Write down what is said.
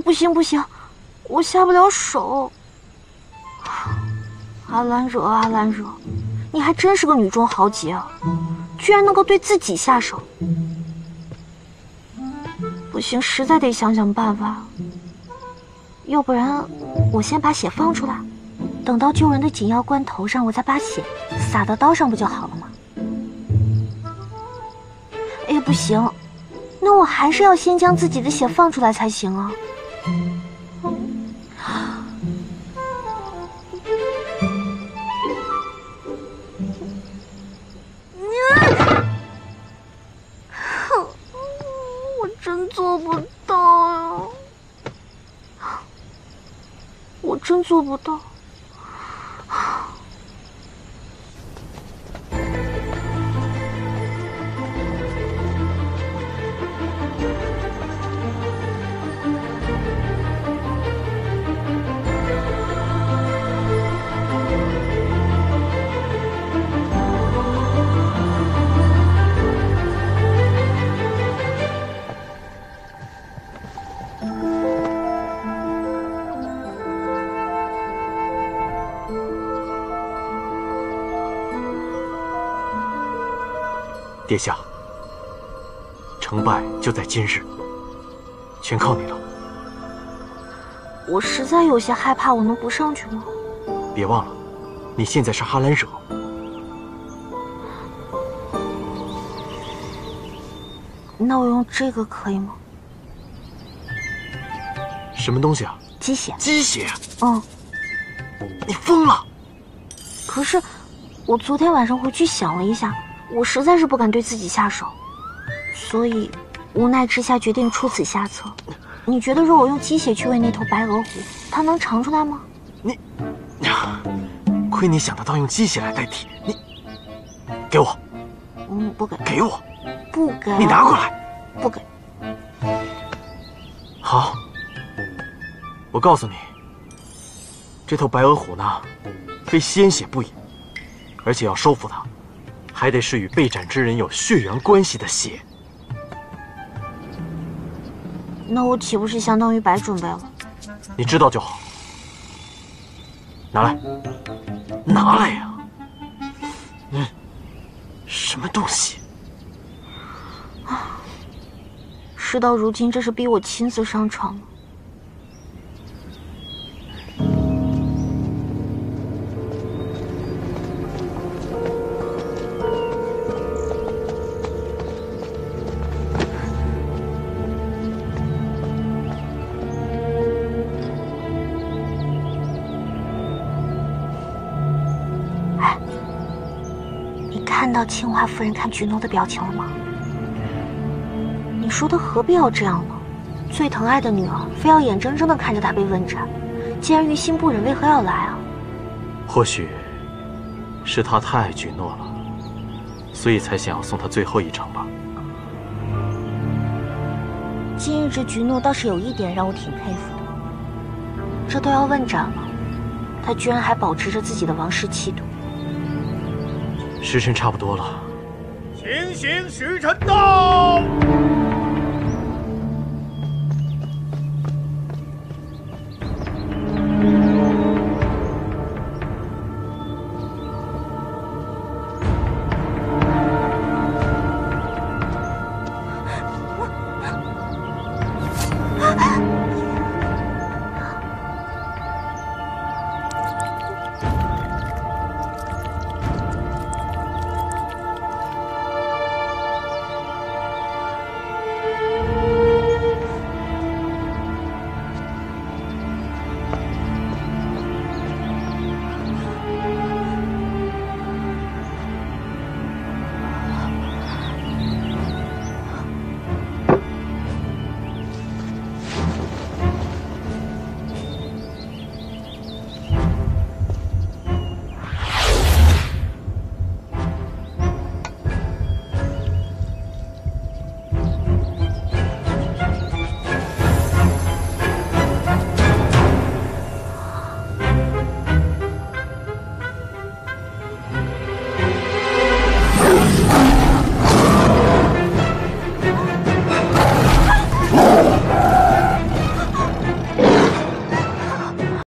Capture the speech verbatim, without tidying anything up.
不行不行，我下不了手。阿兰惹阿兰惹，你还真是个女中豪杰啊，居然能够对自己下手。不行，实在得想想办法。要不然，我先把血放出来，等到救人的紧要关头上，我再把血洒到刀上，不就好了吗？哎，不行，那我还是要先将自己的血放出来才行啊。我真做不到呀，我真做不到。 殿下，成败就在今日，全靠你了。 我实在有些害怕，我能不上去吗？ 别忘了，你现在是哈兰惹。 那我用这个可以吗？ 什么东西啊？ 鸡血。 鸡血？ 嗯。 你疯了！ 可是，我昨天晚上回去想了一下。我实在是不敢对自己下手，所以无奈之下决定出此下策。你觉得若我用鸡血去喂那头白鹅虎，它能尝出来吗？ 你，亏你想得到用鸡血来代替。你，给我。 嗯，不给。 给我。 不给。 你拿过来。 不给。 好，我告诉你，这头白鹅虎呢，非鲜血不饮，而且要收服它。还得是与被斩之人有血缘关系的血， 那我岂不是相当于白准备了？ 你知道就好。拿来，拿来呀！嗯，什么东西？ 事到如今，这是逼我亲自上场了。看到青花夫人看菊诺的表情了吗？你说她何必要这样呢？最疼爱的女儿，非要眼睁睁地看着她被问斩，既然于心不忍，为何要来啊？ 或许是她太爱菊诺了，所以才想要送她最后一程吧。 今日这菊诺倒是有一点让我挺佩服的，这都要问斩了，她居然还保持着自己的王室气度。 时辰差不多了， 行刑时辰到。